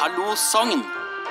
Hallo Sogn.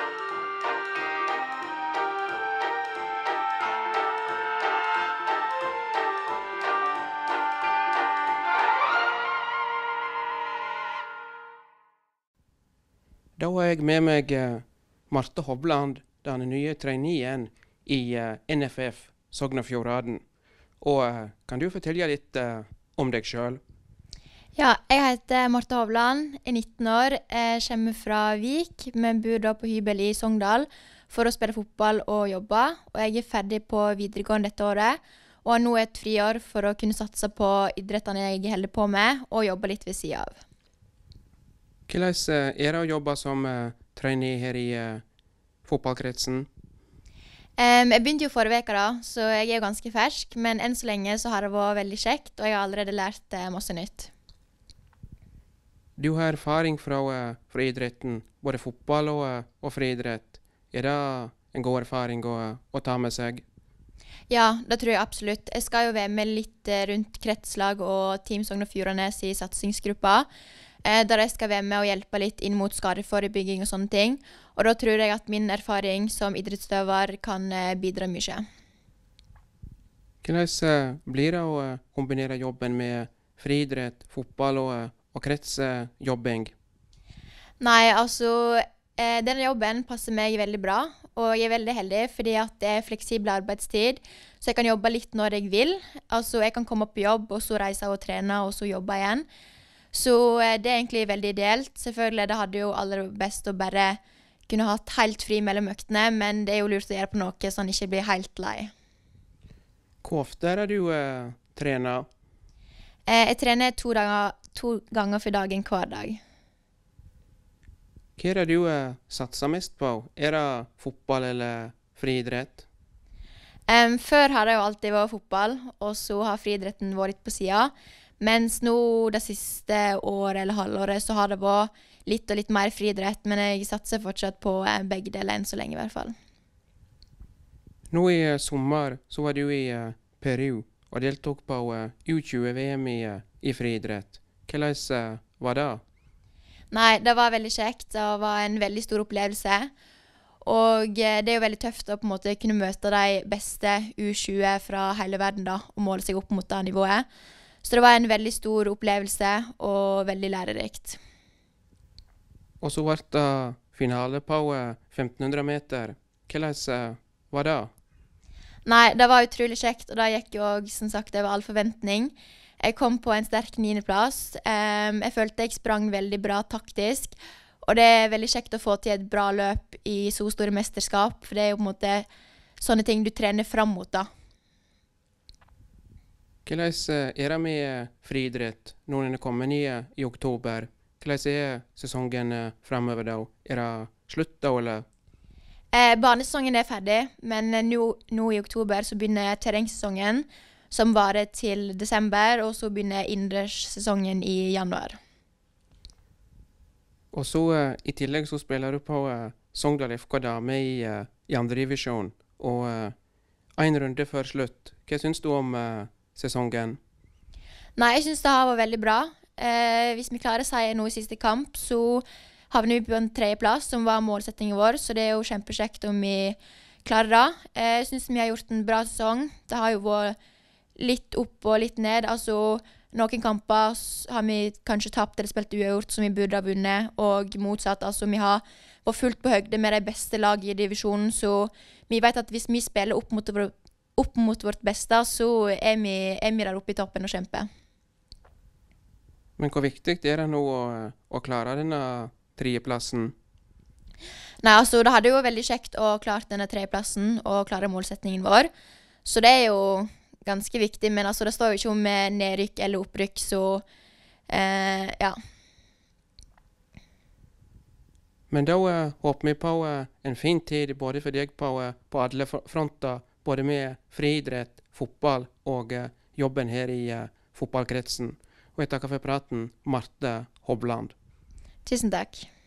Da har jeg med meg Marte Hovland, den nye traineen i NFF Sogn og Fjordane. Og kan du fortelle litt om deg selv? Ja, jeg heter Marte Hovland, er 19 år, jeg kommer fra Vik, men bor da på hybel i Sogndal for å spille fotball og jobbe. Og jeg er ferdig på videregående dette året, og har nå et friår for å kunne satse på idrettene jeg holder på med, og jobbe litt ved siden av. Hvordan er det å jobbe som trainee her i fotballkretsen? Jeg begynte jo forrige uke da, så jeg er jo ganske fersk, men enn så lenge så har det vært veldig kjekt, og jeg har allerede lært masse nytt. Du har erfaring fra idretten, både fotball og friidrett. Er det en god erfaring å ta med seg? Ja, det tror jeg absolutt. Jeg skal jo være med litt rundt kretslag og Team Sogn og Fjordane i satsingsgruppa, der jeg skal være med og hjelpe litt inn mot skadeforebygging og sånne ting. Og da tror jeg at min erfaring som idrettsutøver kan bidra mye. Hvordan blir det å kombinere jobben med friidrett, fotball og kretsjobbing? Nei, altså, denne jobben passer meg veldig bra, og jeg er veldig heldig fordi at det er fleksibel arbeidstid, så jeg kan jobbe litt når jeg vil. Altså, jeg kan komme på jobb, og så reise og trene, og så jobbe igjen. Så det er egentlig veldig ideelt. Selvfølgelig, det hadde jo aller best å bare kunne hatt helt fri mellom øktene, men det er jo lurt å gjøre på noe så han ikke blir helt lei. Hvor ofte er det du trener? Jeg trener to ganger for dagen hver dag. Hva er det du satser mest på? Er det fotball eller friidrett? Før har det jo alltid vært fotball, og så har friidretten vært litt på siden. Mens nå det siste året eller halvåret så har det vært litt og litt mer friidrett, men jeg satser fortsatt på begge deler enn så lenge i hvert fall. Nå i sommer så var du i Peru og deltok på U20-VM i friidrett. Hvordan var det? Nei, det var veldig kjekt. Det var en veldig stor opplevelse. Og det er jo veldig tøft å på en måte kunne møte de beste U20 fra hele verden da, og måle seg opp mot det nivået. Så det var en veldig stor opplevelse og veldig lærerikt. Og så ble det finale på 1500 meter. Hvordan var det? Nei, det var utrolig kjekt, og det gikk jo som sagt over all forventning. Jeg kom på en sterk 9. plass. Jeg følte jeg sprang veldig bra taktisk, og det er veldig kjekt å få til et bra løp i så store mesterskap, for det er jo på en måte sånne ting du trener fram mot da. Hvordan er det med friidrett når den er kommet i oktober? Hvordan er sesongen fremover da? Er det slutt da, eller? Banesesongen er ferdig, men nå i oktober så begynner terrengsesongen, som varer til desember, og så begynner innendørssesongen i januar. Og så i tillegg så spiller du på Sogndal FK Dame i andre divisjon, og en runde før slutt. Hva synes du om sesongen? Nei, jeg synes det har vært veldig bra. Hvis vi klarer å si noe i siste kamp, så havner vi på en 3. plass, som var målsettingen vår, så det er jo kjempekjekt om vi klarer det. Jeg synes vi har gjort en bra sesong. Det har jo vært litt opp og litt ned. Altså, noen kamper har vi kanskje tapt eller spilt uavgjort som vi burde ha vunnet, og motsatt. Altså, vi har vært fullt på høyde med de beste lag i divisjonen, så vi vet at hvis vi spiller opp mot vårt beste, så er vi der oppe i toppen og kjemper. Men hvor viktig er det nå å klare denne 3. plassen? Nei, altså, det hadde jo veldig kjekt å klare denne 3. plassen og klare målsetningen vår. Så det er jo ganske viktig, men altså, det står jo ikke om nedrykk eller opprykk, så ja. Men da håper vi på en fin tid både for deg på alle fronter, både med friidrett, fotball og jobben her i fotballkretsen. Og jeg takker for praten, Marte Hovland. Tusen takk.